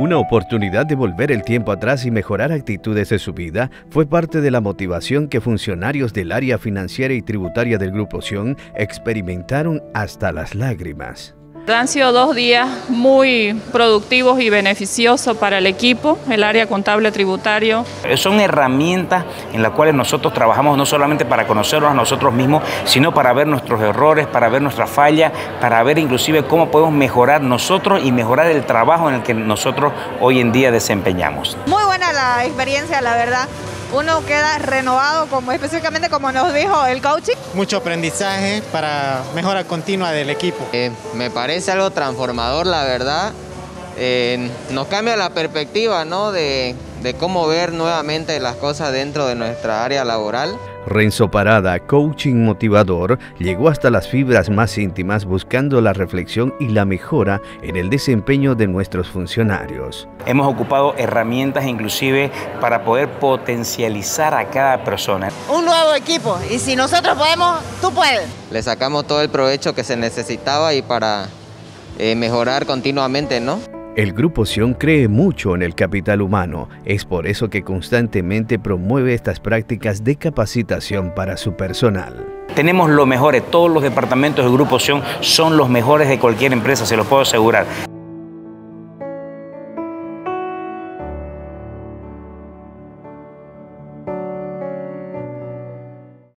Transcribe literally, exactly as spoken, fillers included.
Una oportunidad de volver el tiempo atrás y mejorar actitudes de su vida fue parte de la motivación que funcionarios del área financiera y tributaria del Grupo Sion experimentaron hasta las lágrimas. Han sido dos días muy productivos y beneficiosos para el equipo, el área contable tributario. Son herramientas en las cuales nosotros trabajamos no solamente para conocernos a nosotros mismos, sino para ver nuestros errores, para ver nuestras fallas, para ver inclusive cómo podemos mejorar nosotros y mejorar el trabajo en el que nosotros hoy en día desempeñamos. Muy buena la experiencia, la verdad. Uno queda renovado, como específicamente como nos dijo el coaching. Mucho aprendizaje para mejora continua del equipo. Eh, me parece algo transformador, la verdad. Eh, nos cambia la perspectiva, ¿no? de, de cómo ver nuevamente las cosas dentro de nuestra área laboral. Renzo Parada, coaching motivador, llegó hasta las fibras más íntimas buscando la reflexión y la mejora en el desempeño de nuestros funcionarios. Hemos ocupado herramientas inclusive para poder potencializar a cada persona. Un nuevo equipo, y si nosotros podemos, tú puedes. Le sacamos todo el provecho que se necesitaba y para eh, mejorar continuamente, ¿no? El Grupo Sion cree mucho en el capital humano, es por eso que constantemente promueve estas prácticas de capacitación para su personal. Tenemos los mejores, todos los departamentos del Grupo Sion son los mejores de cualquier empresa, se los puedo asegurar.